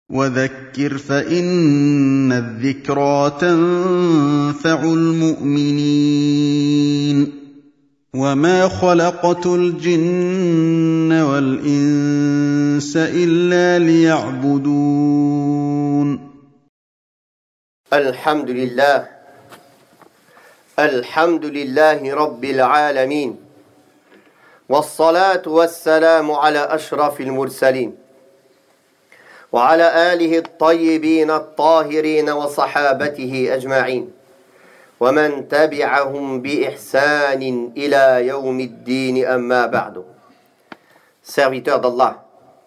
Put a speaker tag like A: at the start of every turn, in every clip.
A: وَذَكِّرْ فَإِنَّ الذِّكْرَىٰ تَنفَعُ الْمُؤْمِنِينَ وَمَا خَلَقْتُ الْجِنَّ وَالْإِنسَ إِلَّا لِيَعْبُدُونِ
B: الحمد لله رب العالمين والصلاة والسلام على أشرف المرسلين وعلى آله الطيبين الطاهرين وصحابته أجمعين ومن تبعهم بإحسان إلى يوم الدين أما بعد. Serviteurs d'Allah,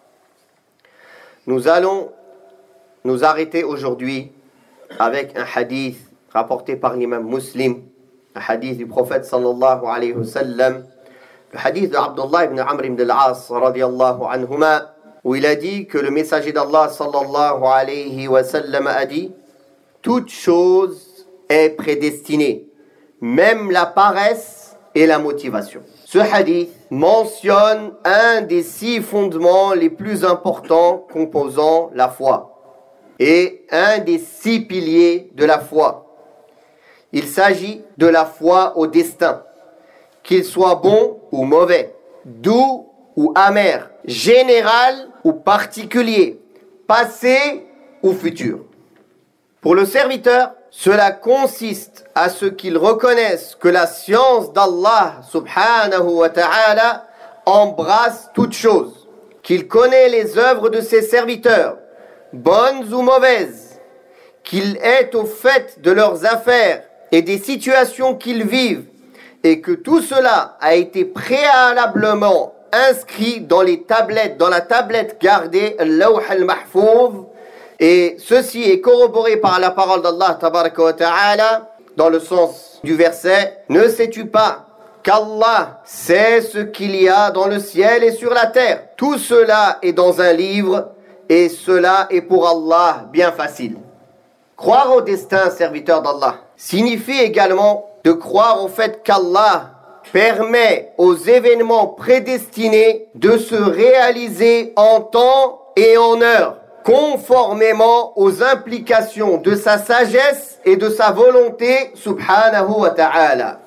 B: nous allons nous arrêter aujourd'hui avec un hadith rapporté par l'imam Muslim, un hadith du prophète sallallahu alayhi wa sallam, le hadith de Abdullah ibn Amr ibn al-As radiyallahu anhuma, où il a dit que le messager d'Allah sallallahu alayhi wa sallam a dit: toute chose est prédestinée, même la paresse et la motivation. Ce hadith mentionne un des 6 fondements les plus importants composant la foi et un des 6 piliers de la foi. Il s'agit de la foi au destin, qu'il soit bon ou mauvais, doux ou amer, général ou particulier, passé ou futur. Pour le serviteur, cela consiste à ce qu'il reconnaisse que la science d'Allah subhanahu wa ta'ala embrasse toutes choses, qu'il connaît les œuvres de ses serviteurs, bonnes ou mauvaises, qu'il est au fait de leurs affaires et des situations qu'ils vivent, et que tout cela a été préalablement inscrit dans la tablette gardée, al-Lawh al-Mahfouz, et ceci est corroboré par la parole d'Allah tabaraka wa ta'ala dans le sens du verset: ne sais-tu pas qu'Allah sait ce qu'il y a dans le ciel et sur la terre, tout cela est dans un livre et cela est pour Allah bien facile. Croire au destin, serviteur d'Allah, signifie également de croire au fait qu'Allah permet aux événements prédestinés de se réaliser en temps et en heure, conformément aux implications de sa sagesse et de sa volonté subhanahu wa ta'ala.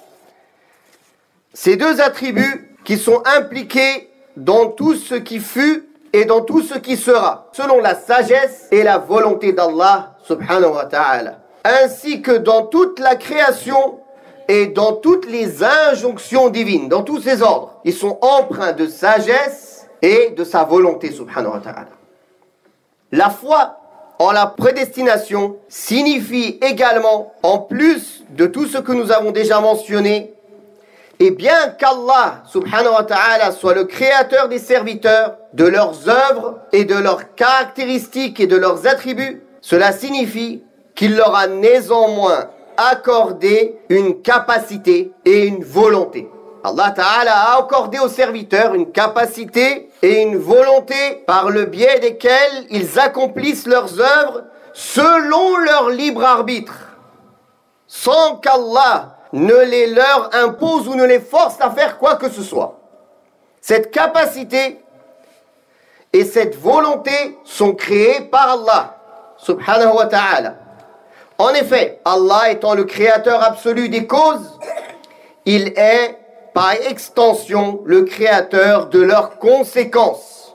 B: Ces 2 attributs qui sont impliqués dans tout ce qui fut et dans tout ce qui sera, selon la sagesse et la volonté d'Allah subhanahu wa ta'ala, ainsi que dans toute la création et dans toutes les injonctions divines, dans tous ces ordres. Ils sont empreints de sagesse et de sa volonté subhanahu wa ta'ala. La foi en la prédestination signifie également, en plus de tout ce que nous avons déjà mentionné, et bien qu'Allah subhanahu wa ta'ala soit le créateur des serviteurs, de leurs œuvres et de leurs caractéristiques et de leurs attributs, cela signifie qu'il leur a néanmoins accordé une capacité et une volonté. Allah Ta'ala a accordé aux serviteurs une capacité et une volonté par le biais desquelles ils accomplissent leurs œuvres selon leur libre arbitre, sans qu'Allah ne les leur impose ou ne les force à faire quoi que ce soit. Cette capacité et cette volonté sont créées par Allah subhanahu wa ta'ala. En effet, Allah étant le créateur absolu des causes, il est par extension le créateur de leurs conséquences.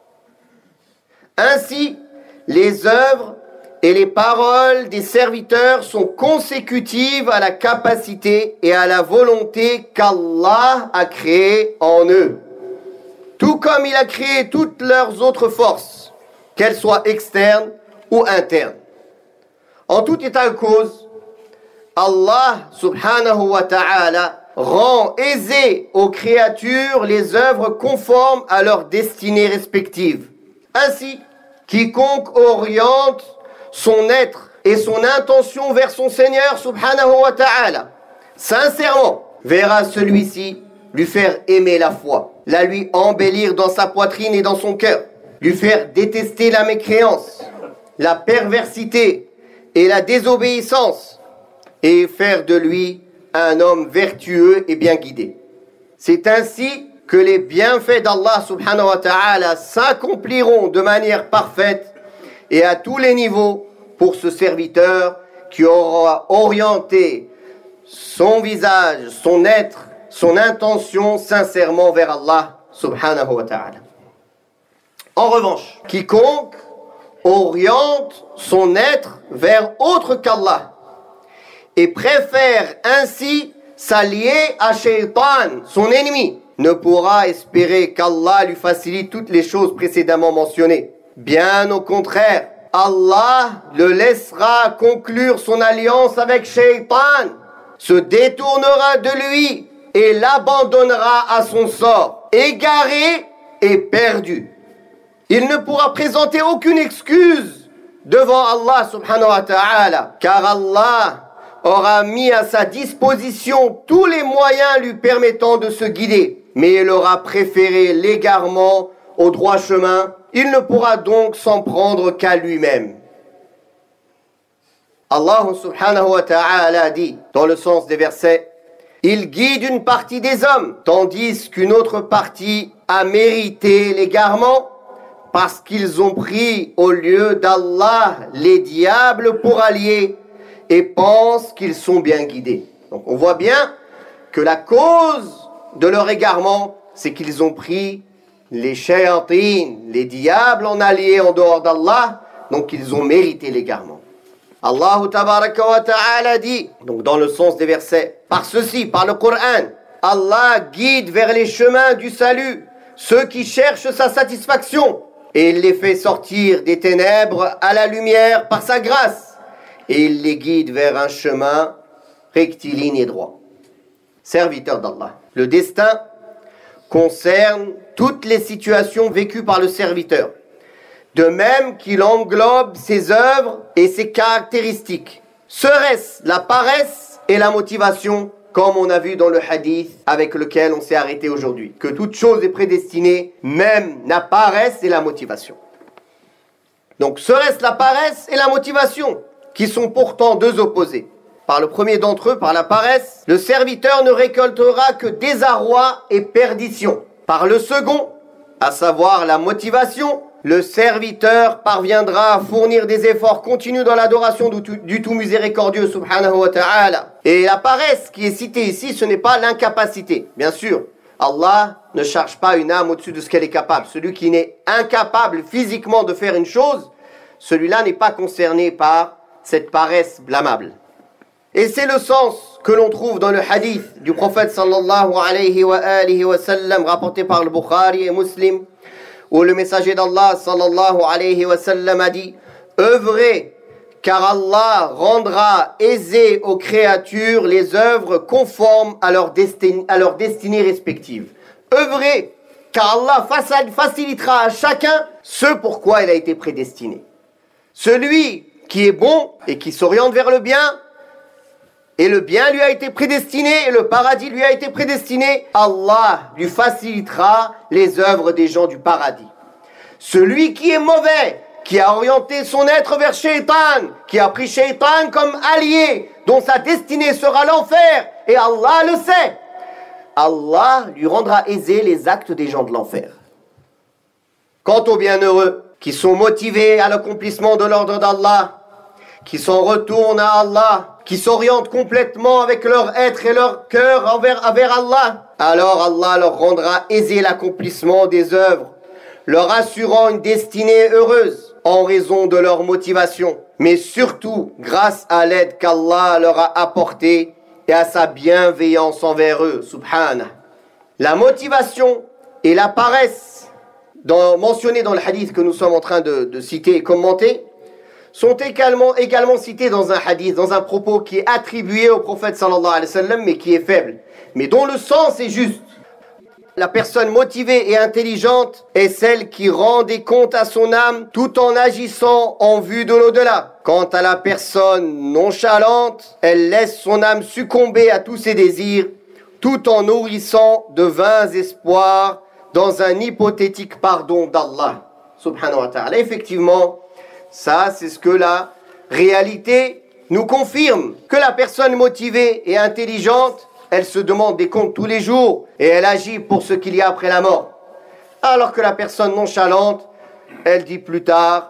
B: Ainsi, les œuvres et les paroles des serviteurs sont consécutives à la capacité et à la volonté qu'Allah a créée en eux, tout comme il a créé toutes leurs autres forces, qu'elles soient externes ou internes. En tout état de cause, Allah subhanahu wa ta'ala rend aisé aux créatures les œuvres conformes à leur destinée respective. Ainsi, quiconque oriente son être et son intention vers son Seigneur subhanahu wa ta'ala, sincèrement, verra celui-ci lui faire aimer la foi, la lui embellir dans sa poitrine et dans son cœur, lui faire détester la mécréance, la perversité et la désobéissance, et faire de lui un homme vertueux et bien guidé. C'est ainsi que que les bienfaits d'Allah subhanahu wa ta'ala s'accompliront de manière parfaite et à tous les niveaux pour ce serviteur qui aura orienté son visage, son être, son intention sincèrement vers Allah subhanahu wa ta'ala. En revanche, quiconque oriente son être vers autre qu'Allah et préfère ainsi s'allier à Shaitan, son ennemi, ne pourra espérer qu'Allah lui facilite toutes les choses précédemment mentionnées. Bien au contraire, Allah le laissera conclure son alliance avec Shaitan, se détournera de lui et l'abandonnera à son sort, égaré et perdu. Il ne pourra présenter aucune excuse devant Allah subhanahu wa ta'ala, car Allah aura mis à sa disposition tous les moyens lui permettant de se guider, mais il aura préféré l'égarement au droit chemin. Il ne pourra donc s'en prendre qu'à lui-même. Allah subhanahu wa ta'ala dit, dans le sens des versets, « Il guide une partie des hommes, tandis qu'une autre partie a mérité l'égarement, parce qu'ils ont pris au lieu d'Allah les diables pour alliés et pensent qu'ils sont bien guidés. » Donc on voit bien que la cause de leur égarement, c'est qu'ils ont pris les shayatin, les diables en alliés en dehors d'Allah, donc ils ont mérité l'égarement. Allah tabaraka wa ta'ala dit, donc dans le sens des versets, par ceci, par le Coran, Allah guide vers les chemins du salut ceux qui cherchent sa satisfaction, et il les fait sortir des ténèbres à la lumière par sa grâce, et il les guide vers un chemin rectiligne et droit. Serviteur d'Allah. Le destin concerne toutes les situations vécues par le serviteur, de même qu'il englobe ses œuvres et ses caractéristiques. Serait-ce la paresse et la motivation, comme on a vu dans le hadith avec lequel on s'est arrêté aujourd'hui, que toute chose est prédestinée, même la paresse et la motivation. Donc serait-ce la paresse et la motivation, qui sont pourtant deux opposés. Par le premier d'entre eux, par la paresse, le serviteur ne récoltera que désarroi et perdition. Par le second, à savoir la motivation, le serviteur parviendra à fournir des efforts continus dans l'adoration du tout miséricordieux subhanahu wa ta'ala. Et la paresse qui est citée ici, ce n'est pas l'incapacité. Bien sûr, Allah ne charge pas une âme au-dessus de ce qu'elle est capable. Celui qui n'est incapable physiquement de faire une chose, celui-là n'est pas concerné par cette paresse blâmable. Et c'est le sens que l'on trouve dans le hadith du prophète sallallahu alayhi wa sallam rapporté par le Bukhari et Muslim, où le messager d'Allah sallallahu alayhi wa sallam a dit « Œuvrez, car Allah rendra aisées aux créatures les œuvres conformes à leur destinée respective. » Œuvrez, car Allah facilitera à chacun ce pourquoi il a été prédestiné. Celui qui est bon et qui s'oriente vers le bien, et le bien lui a été prédestiné, et le paradis lui a été prédestiné, Allah lui facilitera les œuvres des gens du paradis. Celui qui est mauvais, qui a orienté son être vers Shaitan, qui a pris Shaitan comme allié, dont sa destinée sera l'enfer, et Allah le sait, Allah lui rendra aisés les actes des gens de l'enfer. Quant aux bienheureux, qui sont motivés à l'accomplissement de l'ordre d'Allah, qui s'en retournent à Allah, qui s'orientent complètement avec leur être et leur cœur vers Allah, alors Allah leur rendra aisé l'accomplissement des œuvres, leur assurant une destinée heureuse en raison de leur motivation, mais surtout grâce à l'aide qu'Allah leur a apportée et à sa bienveillance envers eux, subhanah. La motivation et la paresse, mentionnées dans le hadith que nous sommes en train de citer et commenter, sont également cités dans un hadith, dans un propos qui est attribué au prophète sallallahu alayhi wa sallam, mais qui est faible, mais dont le sens est juste. La personne motivée et intelligente est celle qui rend des comptes à son âme tout en agissant en vue de l'au-delà. Quant à la personne nonchalante, elle laisse son âme succomber à tous ses désirs tout en nourrissant de vains espoirs dans un hypothétique pardon d'Allah subhanahu wa ta'ala. Effectivement, ça c'est ce que la réalité nous confirme, que la personne motivée et intelligente, elle se demande des comptes tous les jours et elle agit pour ce qu'il y a après la mort. Alors que la personne nonchalante, elle dit plus tard,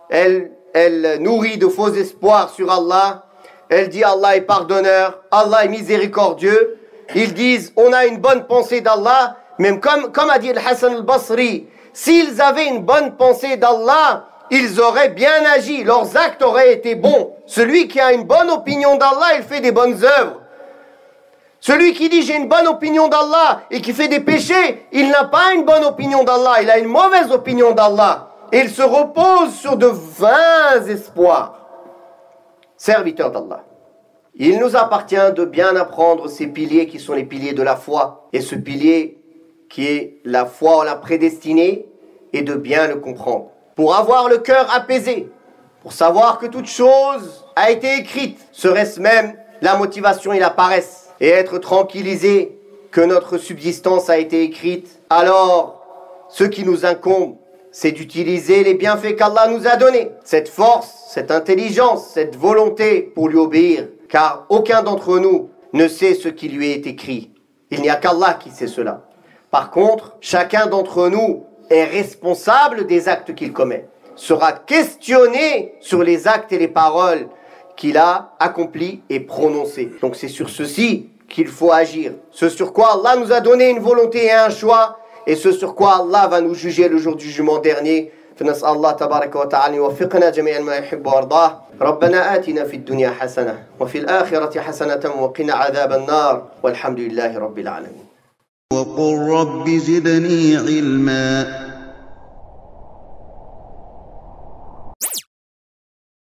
B: elle nourrit de faux espoirs sur Allah. Elle dit Allah est pardonneur, Allah est miséricordieux. Ils disent on a une bonne pensée d'Allah. Même comme a dit Al-Hassan al-Basri, s'ils avaient une bonne pensée d'Allah, ils auraient bien agi, leurs actes auraient été bons. Celui qui a une bonne opinion d'Allah, il fait des bonnes œuvres. Celui qui dit j'ai une bonne opinion d'Allah et qui fait des péchés, il n'a pas une bonne opinion d'Allah, il a une mauvaise opinion d'Allah. Et il se repose sur de vains espoirs. Serviteur d'Allah, il nous appartient de bien apprendre ces piliers qui sont les piliers de la foi. Et ce pilier qui est la foi en la prédestinée, et de bien le comprendre. Pour avoir le cœur apaisé, pour savoir que toute chose a été écrite, serait-ce même la motivation et la paresse, et être tranquillisé que notre subsistance a été écrite, alors ce qui nous incombe, c'est d'utiliser les bienfaits qu'Allah nous a donnés, cette force, cette intelligence, cette volonté pour lui obéir, car aucun d'entre nous ne sait ce qui lui est écrit. Il n'y a qu'Allah qui sait cela. Par contre, chacun d'entre nous est responsable des actes qu'il commet, sera questionné sur les actes et les paroles qu'il a accomplis et prononcés. Donc c'est sur ceci qu'il faut agir. Ce sur quoi Allah nous a donné une volonté et un choix, et ce sur quoi Allah va nous juger le jour du jugement dernier. فنسأل الله تبارك وتعالى يوفقنا جميعا ما يحب ويرضاه. ربنا آتنا في الدنيا حسنة وفي الآخرة حسنة وقنا عذاب النار والحمد لله رب العالمين.
A: وقل رب زدني علما